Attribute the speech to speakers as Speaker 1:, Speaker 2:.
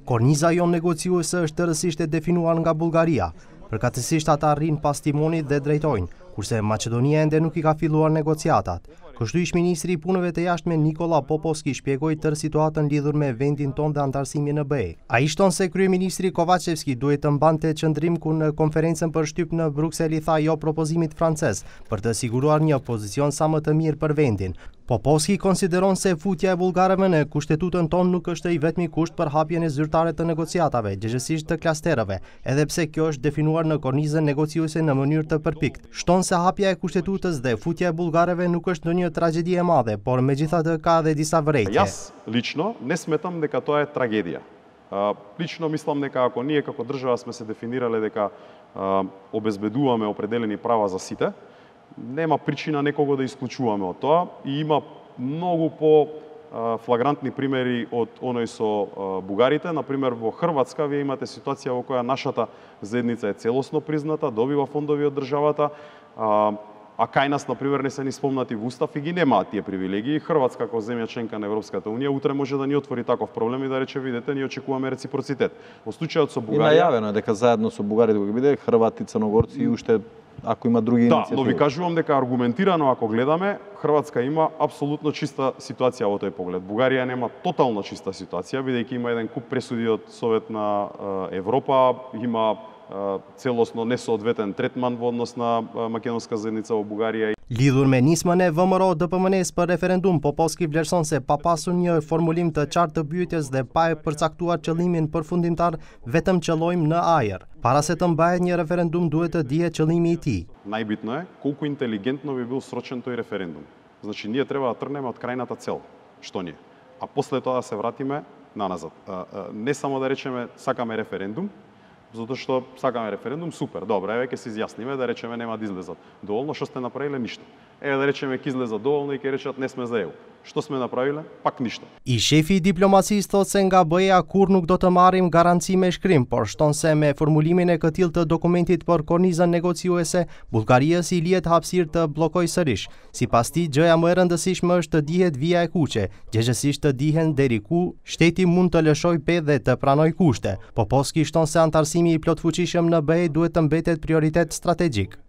Speaker 1: Korniza jo negociuese është rësisht e definuar nga Bullgaria. Përkatësisht ata arrin pas timonit dhe drejtojnë, kurse Maqedonia ende nuk I ka filluar negociatat. Kështu ish-ministri I punëve të jashtme Nikola Popovski shpjegoi tërë situatën lidhur me vendin tonë dhe antarësimin në BE. Ai shton se kryeministri Kovacevski duhet të mbante qëndrim ku në konferencën për shtyp në Bruksel I tha jo propozimit francez për të siguruar një pozicion sa më të mirë për vendin. Popovski konsideron se futja e bullgarëve në kushtetutën tonë nuk është I vetmi kusht për hapjen e zyrtare të negociatave, gjithsesi të klasterëve, edhe pse kjo është definuar në kornizën negociuese në mënyrë të përpikt. Shton se hapja e kushtetutës dhe futja e bullgarëve nuk është ndonjë tragjedi e madhe, por megjithatë ka edhe disa vërejtje.
Speaker 2: Јас лично не сметам дека тоа е трагедија. Лично мислам дека ако ние како држава сме се дефинирале дека обезбедуваме определени права за сите, нема причина некого да исклучуваме од тоа и има многу по флагрантни примери од оној со бугарите. Например, во Хрватска вие имате ситуација во која нашата заедница е целосно призната, добива фондови од државата, а кај нас, например, не се ни спомнати во устав и ги немаат тие привилегии. Хрватска, како земја членка на Европската унија, утре може да ни отвори таков проблем и да рече, видете, ние очекуваме реципроцитет. Во случајот со Бугарија...
Speaker 3: И најавено дека заедно со бугарите ќе биде хрвати, црногорци и уште ако има други иницијативи.
Speaker 2: Да, но ви кажувам дека аргументирано ако гледаме, Хрватска има апсолутно чиста ситуација во тој поглед. Бугарија нема тотално чиста ситуација, бидејќи има еден куп пресуди од Совет на Европа, има целосно несоодветен третман во однос на македонска заедница во Бугарија.
Speaker 1: Lidhur me nismën e VMRO-DPMNE-s për referendum, Popovski vlerëson se pa pasur një formulim të qartë të pyetjes dhe pa e përcaktuar qëllimin përfundimtar, vetëm qëllojmë në ajër. Para se të mbahet një referendum, duhet të dihet qëllimi I tij.
Speaker 2: Најбитно е колку интелигентно би бил срочен тој референдум. Значи ние треба да тргнеме од крајната цел, што ние, а после тоа да се вратиме наназад. Не само да речеме сакаме референдум, затоа што сакаме референдум, супер, добро, еве ќе се изјасниме, да речеме нема да излезат. Доволно, што сте направиле? Ништо. Еве да речеме ќе излезат доволно и ќе речат не сме за ЕУ. Што сме направиле? Пак ништо.
Speaker 1: I shefi I diplomacisë thotë se nga BE-ja kur nuk do të marrim garanci me shkrim, por shton se me formulimin e këtillë të dokumentit për kornizën negociuese, Bullgarisë I lihet hapësirë të bllokojë sërish. Sipas tij, gjëja më e rëndësishme është të dihet vija e kuqe, gjithsesi të dihen deri ku shteti mund të lëshojë pe dhe të pranojë kushte. Popovski shton se antarësimi I plotfuqishëm në BE duhet të mbetet prioritet strategjik.